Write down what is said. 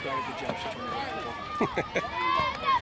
got a good job. She turned it over the ball.